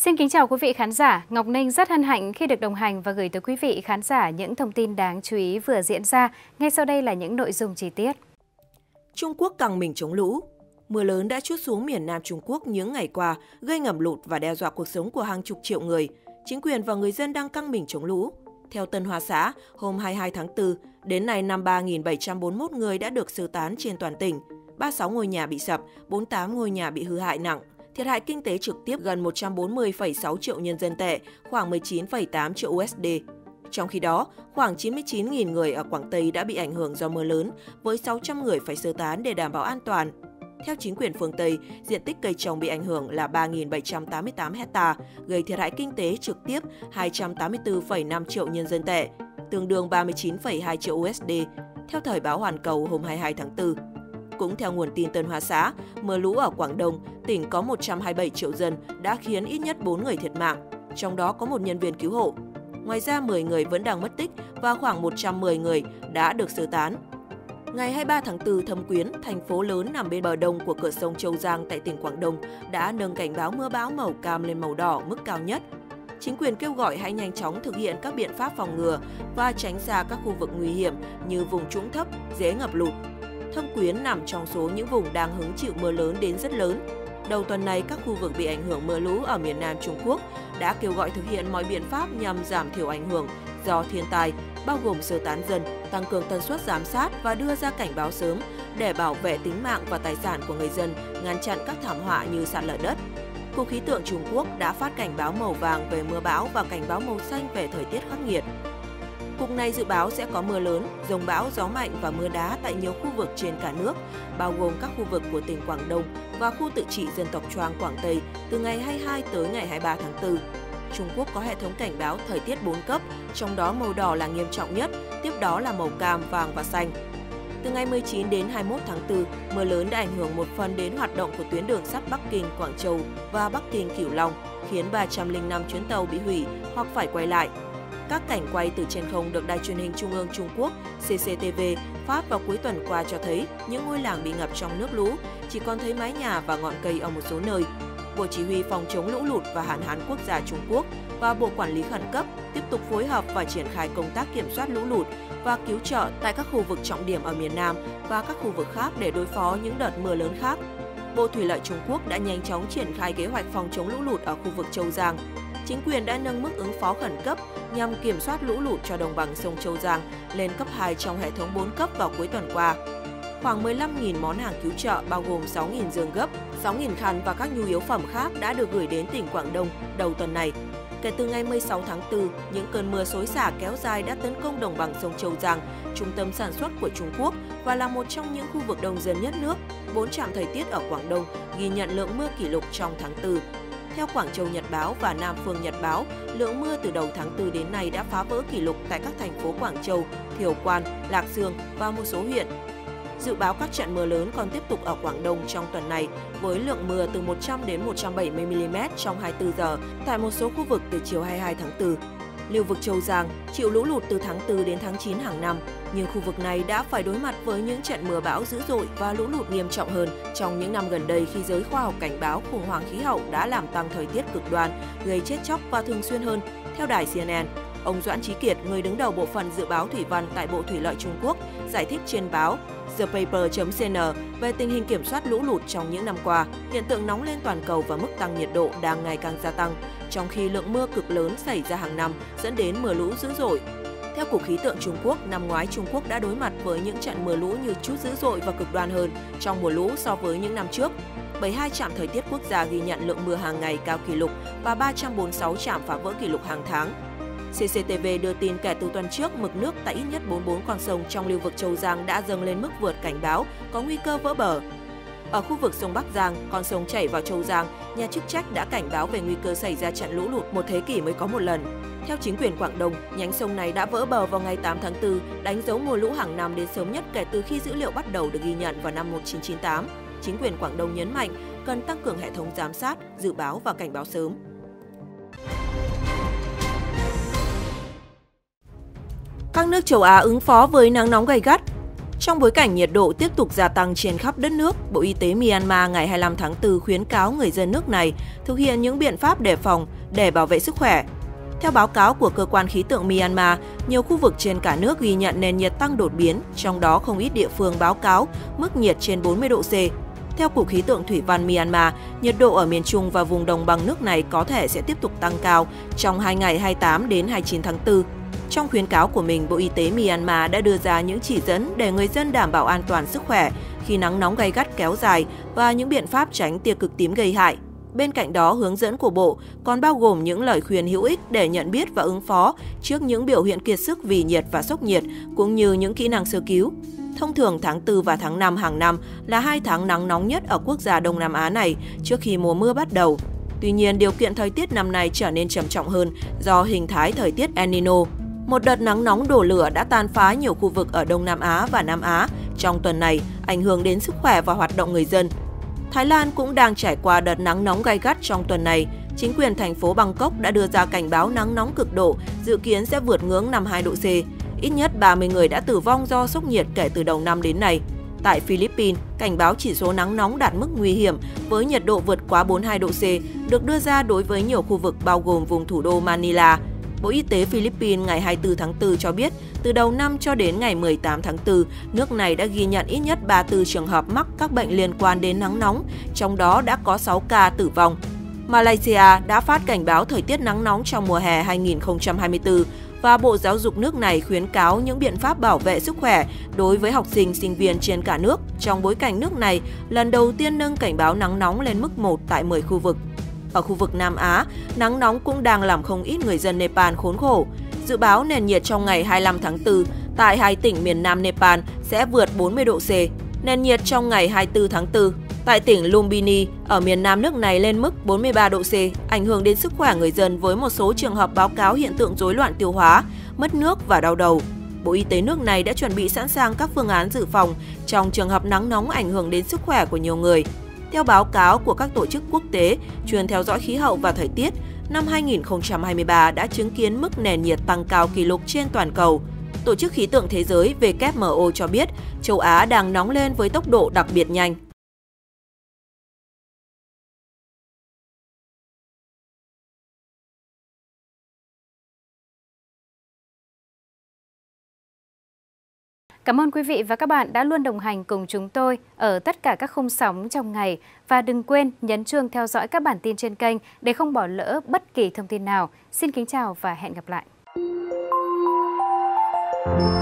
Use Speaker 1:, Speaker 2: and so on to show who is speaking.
Speaker 1: Xin kính chào quý vị khán giả. Ngọc Ninh rất hân hạnh khi được đồng hành và gửi tới quý vị khán giả những thông tin đáng chú ý vừa diễn ra. Ngay sau đây là những nội dung chi tiết.
Speaker 2: Trung Quốc căng mình chống lũ. Mưa lớn đã trút xuống miền Nam Trung Quốc những ngày qua, gây ngập lụt và đe dọa cuộc sống của hàng chục triệu người. Chính quyền và người dân đang căng mình chống lũ. Theo Tân Hoa Xã, hôm 22 tháng 4, đến nay 53.741 người đã được sơ tán trên toàn tỉnh. 36 ngôi nhà bị sập, 48 ngôi nhà bị hư hại nặng. Thiệt hại kinh tế trực tiếp gần 140,6 triệu nhân dân tệ, khoảng 19,8 triệu USD. Trong khi đó, khoảng 99.000 người ở Quảng Tây đã bị ảnh hưởng do mưa lớn, với 600 người phải sơ tán để đảm bảo an toàn. Theo chính quyền phương Tây, diện tích cây trồng bị ảnh hưởng là 3.788 hectare, gây thiệt hại kinh tế trực tiếp 284,5 triệu nhân dân tệ, tương đương 39,2 triệu USD, theo Thời báo Hoàn Cầu hôm 22 tháng 4. Cũng theo nguồn tin Tân Hoa Xã, mưa lũ ở Quảng Đông, tỉnh có 127 triệu dân đã khiến ít nhất 4 người thiệt mạng, trong đó có một nhân viên cứu hộ. Ngoài ra, 10 người vẫn đang mất tích và khoảng 110 người đã được sơ tán. Ngày 23 tháng 4, Thâm Quyến, thành phố lớn nằm bên bờ đông của cửa sông Châu Giang tại tỉnh Quảng Đông, đã nâng cảnh báo mưa bão màu cam lên màu đỏ mức cao nhất. Chính quyền kêu gọi hãy nhanh chóng thực hiện các biện pháp phòng ngừa và tránh xa các khu vực nguy hiểm như vùng trũng thấp, dễ ngập lụt. Thâm Quyến nằm trong số những vùng đang hứng chịu mưa lớn đến rất lớn. Đầu tuần này, các khu vực bị ảnh hưởng mưa lũ ở miền Nam Trung Quốc đã kêu gọi thực hiện mọi biện pháp nhằm giảm thiểu ảnh hưởng do thiên tai, bao gồm sơ tán dân, tăng cường tần suất giám sát và đưa ra cảnh báo sớm để bảo vệ tính mạng và tài sản của người dân, ngăn chặn các thảm họa như sạt lở đất. Cục Khí tượng Trung Quốc đã phát cảnh báo màu vàng về mưa bão và cảnh báo màu xanh về thời tiết khắc nghiệt. Cục này dự báo sẽ có mưa lớn, dông bão, gió mạnh và mưa đá tại nhiều khu vực trên cả nước, bao gồm các khu vực của tỉnh Quảng Đông và khu tự trị dân tộc Choang Quảng Tây từ ngày 22 tới ngày 23 tháng 4. Trung Quốc có hệ thống cảnh báo thời tiết 4 cấp, trong đó màu đỏ là nghiêm trọng nhất, tiếp đó là màu cam, vàng và xanh. Từ ngày 19 đến 21 tháng 4, mưa lớn đã ảnh hưởng một phần đến hoạt động của tuyến đường sắt Bắc Kinh, Quảng Châu và Bắc Kinh, Cửu Long, khiến 305 chuyến tàu bị hủy hoặc phải quay lại. Các cảnh quay từ trên không được Đài truyền hình Trung ương Trung Quốc CCTV phát vào cuối tuần qua cho thấy những ngôi làng bị ngập trong nước lũ, chỉ còn thấy mái nhà và ngọn cây ở một số nơi. Bộ Chỉ huy Phòng chống lũ lụt và hạn hán quốc gia Trung Quốc và Bộ Quản lý Khẩn cấp tiếp tục phối hợp và triển khai công tác kiểm soát lũ lụt và cứu trợ tại các khu vực trọng điểm ở miền Nam và các khu vực khác để đối phó những đợt mưa lớn khác. Bộ Thủy lợi Trung Quốc đã nhanh chóng triển khai kế hoạch phòng chống lũ lụt ở khu vực Châu Giang. Chính quyền đã nâng mức ứng phó khẩn cấp nhằm kiểm soát lũ lụt cho đồng bằng sông Châu Giang lên cấp 2 trong hệ thống 4 cấp vào cuối tuần qua. Khoảng 15.000 món hàng cứu trợ bao gồm 6.000 giường gấp, 6.000 khăn và các nhu yếu phẩm khác đã được gửi đến tỉnh Quảng Đông đầu tuần này. Kể từ ngày 16 tháng 4, những cơn mưa xối xả kéo dài đã tấn công đồng bằng sông Châu Giang, trung tâm sản xuất của Trung Quốc và là một trong những khu vực đông dân nhất nước. 4 trạm thời tiết ở Quảng Đông ghi nhận lượng mưa kỷ lục trong tháng 4. Theo Quảng Châu Nhật báo và Nam Phương Nhật báo, lượng mưa từ đầu tháng 4 đến nay đã phá vỡ kỷ lục tại các thành phố Quảng Châu, Thiều Quan, Lạc Dương và một số huyện. Dự báo các trận mưa lớn còn tiếp tục ở Quảng Đông trong tuần này, với lượng mưa từ 100 đến 170 mm trong 24 giờ tại một số khu vực từ chiều 22 tháng 4. Lưu vực Châu Giang chịu lũ lụt từ tháng 4 đến tháng 9 hàng năm, nhưng khu vực này đã phải đối mặt với những trận mưa bão dữ dội và lũ lụt nghiêm trọng hơn trong những năm gần đây khi giới khoa học cảnh báo khủng hoảng khí hậu đã làm tăng thời tiết cực đoan, gây chết chóc và thường xuyên hơn. Theo đài CNN, ông Doãn Trí Kiệt, người đứng đầu bộ phận dự báo thủy văn tại Bộ Thủy lợi Trung Quốc, giải thích trên báo thepaper.cn về tình hình kiểm soát lũ lụt trong những năm qua, hiện tượng nóng lên toàn cầu và mức tăng nhiệt độ đang ngày càng gia tăng, trong khi lượng mưa cực lớn xảy ra hàng năm dẫn đến mưa lũ dữ dội. Theo Cục Khí tượng Trung Quốc, năm ngoái Trung Quốc đã đối mặt với những trận mưa lũ như chút dữ dội và cực đoan hơn trong mùa lũ so với những năm trước. 72 trạm thời tiết quốc gia ghi nhận lượng mưa hàng ngày cao kỷ lục và 346 trạm phá vỡ kỷ lục hàng tháng. CCTV đưa tin kể từ tuần trước, mực nước tại ít nhất 44 con sông trong lưu vực Châu Giang đã dâng lên mức vượt cảnh báo, có nguy cơ vỡ bờ. Ở khu vực sông Bắc Giang, con sông chảy vào Châu Giang, nhà chức trách đã cảnh báo về nguy cơ xảy ra trận lũ lụt một thế kỷ mới có một lần. Theo chính quyền Quảng Đông, nhánh sông này đã vỡ bờ vào ngày 8 tháng 4, đánh dấu mùa lũ hàng năm đến sớm nhất kể từ khi dữ liệu bắt đầu được ghi nhận vào năm 1998. Chính quyền Quảng Đông nhấn mạnh cần tăng cường hệ thống giám sát, dự báo và cảnh báo sớm. Các nước châu Á ứng phó với nắng nóng gay gắt. Trong bối cảnh nhiệt độ tiếp tục gia tăng trên khắp đất nước, Bộ Y tế Myanmar ngày 25 tháng 4 khuyến cáo người dân nước này thực hiện những biện pháp đề phòng để bảo vệ sức khỏe. Theo báo cáo của cơ quan khí tượng Myanmar, nhiều khu vực trên cả nước ghi nhận nền nhiệt tăng đột biến, trong đó không ít địa phương báo cáo mức nhiệt trên 40 độ C. Theo Cục Khí tượng Thủy văn Myanmar, nhiệt độ ở miền Trung và vùng đồng bằng nước này có thể sẽ tiếp tục tăng cao trong 2 ngày 28 đến 29 tháng 4. Trong khuyến cáo của mình, Bộ Y tế Myanmar đã đưa ra những chỉ dẫn để người dân đảm bảo an toàn sức khỏe khi nắng nóng gay gắt kéo dài và những biện pháp tránh tia cực tím gây hại. Bên cạnh đó, hướng dẫn của Bộ còn bao gồm những lời khuyên hữu ích để nhận biết và ứng phó trước những biểu hiện kiệt sức vì nhiệt và sốc nhiệt, cũng như những kỹ năng sơ cứu. Thông thường tháng 4 và tháng 5 hàng năm là 2 tháng nắng nóng nhất ở quốc gia Đông Nam Á này trước khi mùa mưa bắt đầu. Tuy nhiên, điều kiện thời tiết năm nay trở nên trầm trọng hơn do hình thái thời tiết El Nino. Một đợt nắng nóng đổ lửa đã tàn phá nhiều khu vực ở Đông Nam Á và Nam Á trong tuần này, ảnh hưởng đến sức khỏe và hoạt động người dân. Thái Lan cũng đang trải qua đợt nắng nóng gay gắt trong tuần này. Chính quyền thành phố Bangkok đã đưa ra cảnh báo nắng nóng cực độ, dự kiến sẽ vượt ngưỡng 52 độ C. Ít nhất 30 người đã tử vong do sốc nhiệt kể từ đầu năm đến nay. Tại Philippines, cảnh báo chỉ số nắng nóng đạt mức nguy hiểm với nhiệt độ vượt quá 42 độ C được đưa ra đối với nhiều khu vực bao gồm vùng thủ đô Manila. Bộ Y tế Philippines ngày 24 tháng 4 cho biết, từ đầu năm cho đến ngày 18 tháng 4, nước này đã ghi nhận ít nhất 34 trường hợp mắc các bệnh liên quan đến nắng nóng, trong đó đã có 6 ca tử vong. Malaysia đã phát cảnh báo thời tiết nắng nóng trong mùa hè 2024 và Bộ Giáo dục nước này khuyến cáo những biện pháp bảo vệ sức khỏe đối với học sinh, sinh viên trên cả nước trong bối cảnh nước này lần đầu tiên nâng cảnh báo nắng nóng lên mức 1 tại 10 khu vực. Ở khu vực Nam Á, nắng nóng cũng đang làm không ít người dân Nepal khốn khổ. Dự báo nền nhiệt trong ngày 25 tháng 4 tại 2 tỉnh miền Nam Nepal sẽ vượt 40 độ C. Nền nhiệt trong ngày 24 tháng 4 tại tỉnh Lumbini ở miền Nam nước này lên mức 43 độ C, ảnh hưởng đến sức khỏe người dân với một số trường hợp báo cáo hiện tượng rối loạn tiêu hóa, mất nước và đau đầu. Bộ Y tế nước này đã chuẩn bị sẵn sàng các phương án dự phòng trong trường hợp nắng nóng ảnh hưởng đến sức khỏe của nhiều người. Theo báo cáo của các tổ chức quốc tế chuyên theo dõi khí hậu và thời tiết, năm 2023 đã chứng kiến mức nền nhiệt tăng cao kỷ lục trên toàn cầu. Tổ chức Khí tượng Thế giới WMO cho biết châu Á đang nóng lên với tốc độ đặc biệt nhanh.
Speaker 1: Cảm ơn quý vị và các bạn đã luôn đồng hành cùng chúng tôi ở tất cả các khung sóng trong ngày. Và đừng quên nhấn chuông theo dõi các bản tin trên kênh để không bỏ lỡ bất kỳ thông tin nào. Xin kính chào và hẹn gặp lại!